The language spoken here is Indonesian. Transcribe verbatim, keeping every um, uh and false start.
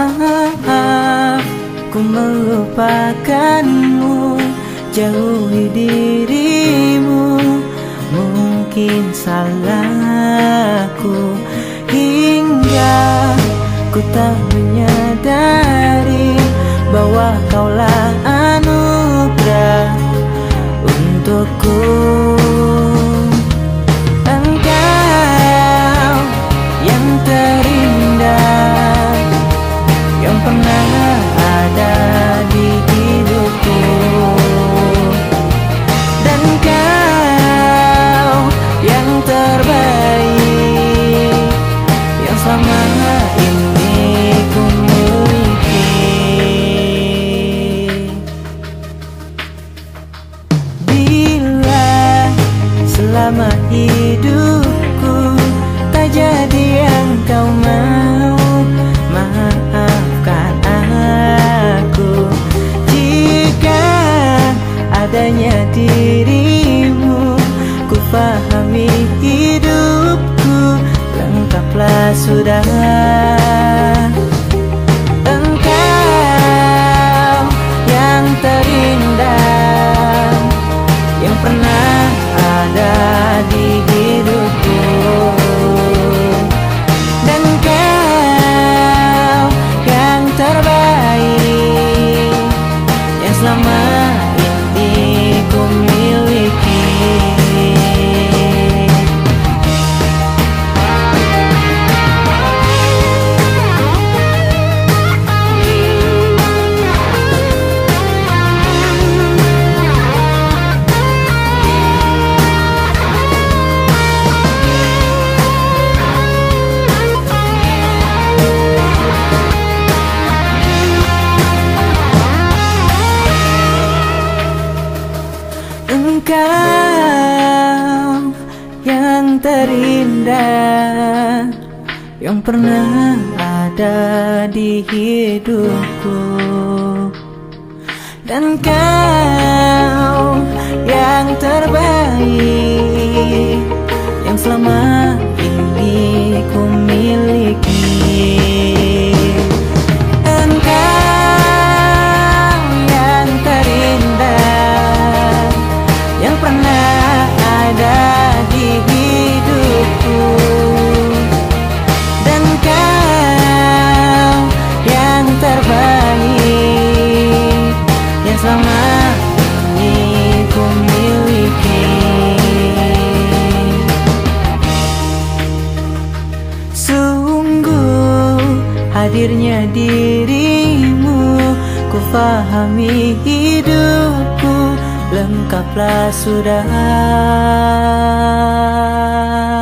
Maaf, ku melupakanmu, jauhi dirimu. Mungkin salahku hingga ku tak menyadari bahwa kaulah anugerah untukku. Engkau yang terindah yang pernah ada di hidupku, dan kau yang terbaik yang selama ini ku miliki. Bila selama hidupku tak jadi yang kau mau, maafkan aku. Jika adanya dirimu, ku pahami hidupku lengkaplah sudah. Engkau yang terindah yang pernah ada di hidupku, dan kau yang terbaik yang selama ini ku miliki. Engkau yang terindah yang pernah ada di hidupku, dan kau yang terbaik yang selama ini ku miliki. Engkau yang terindah yang pernah ada di hidupku, dan kau yang terbaik yang selama ini ku miliki. Sungguh hadirnya dirimu, ku pahami hidupku lengkaplah sudah.